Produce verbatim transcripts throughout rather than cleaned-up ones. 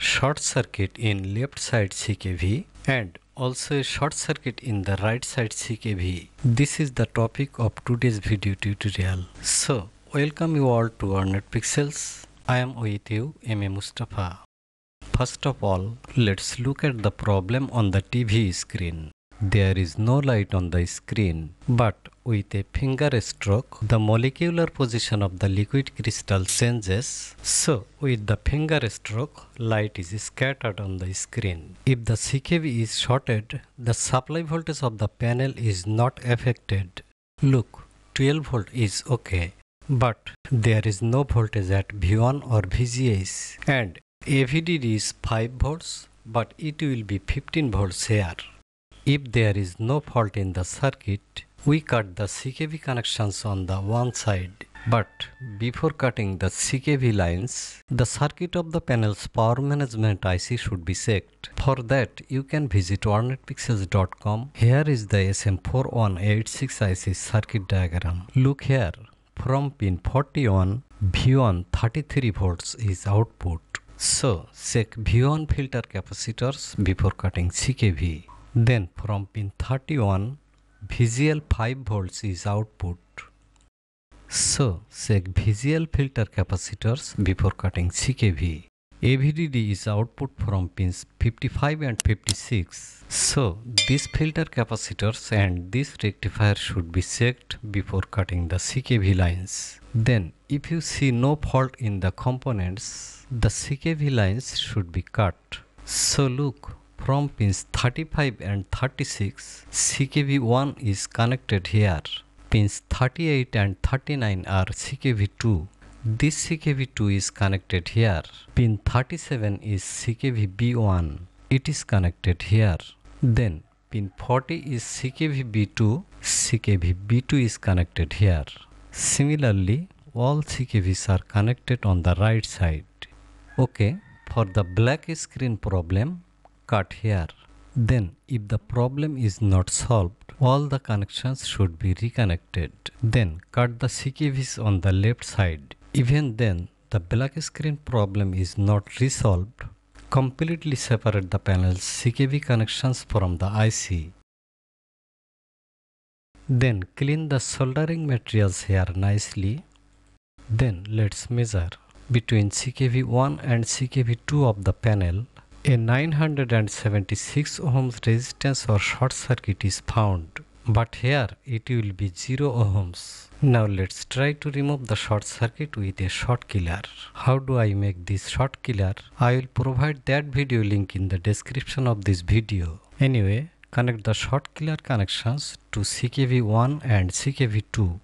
short circuit in left side C K V and also a short circuit in the right side C K V. This is the topic of today's video tutorial. So, welcome you all to our NetPixels. I am with you, M A Mustafa. First of all, let's look at the problem on the T V screen. There is no light on the screen, but with a finger stroke, the molecular position of the liquid crystal changes. So, with the finger stroke, light is scattered on the screen. If the C K V is shorted, the supply voltage of the panel is not affected. Look, twelve volt is okay, but there is no voltage at V one or V G S, and A V D D is five volts, but it will be fifteen volts here. If there is no fault in the circuit, we cut the C K V connections on the one side. But before cutting the C K V lines, the circuit of the panel's power management I C should be checked. For that, you can visit our netpixels dot com. Here is the S M four one eight six I C circuit diagram. Look here, from pin forty-one, V one thirty-three volts is output. So, check V one filter capacitors before cutting C K V. Then from pin thirty-one, V G L five volts is output. So, check V G L filter capacitors before cutting C K V. A V D D is output from pins fifty-five and fifty-six. So, these filter capacitors and this rectifier should be checked before cutting the C K V lines. Then, if you see no fault in the components, the C K V lines should be cut. So, look. From pins thirty-five and thirty-six, C K V one is connected here. Pins thirty-eight and thirty-nine are C K V two. This C K V two is connected here. Pin thirty-seven is C K V B one. It is connected here. Then pin forty is C K V B two. C K V B two is connected here. Similarly, all C K Vs are connected on the right side. Okay, for the black screen problem, cut here. Then, if the problem is not solved, all the connections should be reconnected. Then, cut the C K Vs on the left side. Even then, the black screen problem is not resolved. Completely separate the panel's C K V connections from the I C. Then, clean the soldering materials here nicely. Then, let's measure between C K V one and C K V two of the panel. A nine hundred seventy-six ohms resistance or short circuit is found, but here it will be zero ohms. Now let's try to remove the short circuit with a short killer. How do I make this short killer? I will provide that video link in the description of this video. Anyway, connect the short killer connections to C K V one and C K V two.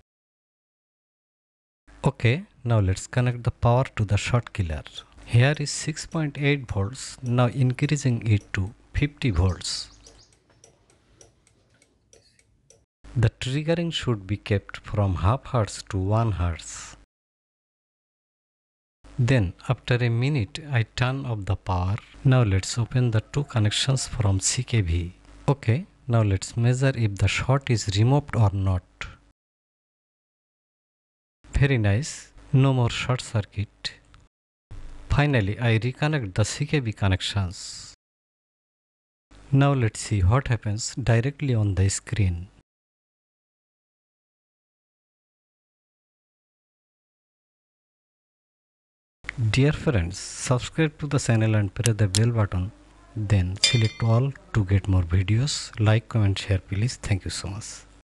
Okay, now let's connect the power to the short killer. Here is six point eight volts, now increasing it to fifty volts. The triggering should be kept from half hertz to one hertz. Then after a minute I turn off the power. Now let's open the two connections from C K V. Okay, now let's measure if the short is removed or not. Very nice, no more short circuit. Finally, I reconnect the C K V connections. Now let's see what happens directly on the screen. Dear friends, subscribe to the channel and press the bell button. Then select all to get more videos. Like, comment, share please. Thank you so much.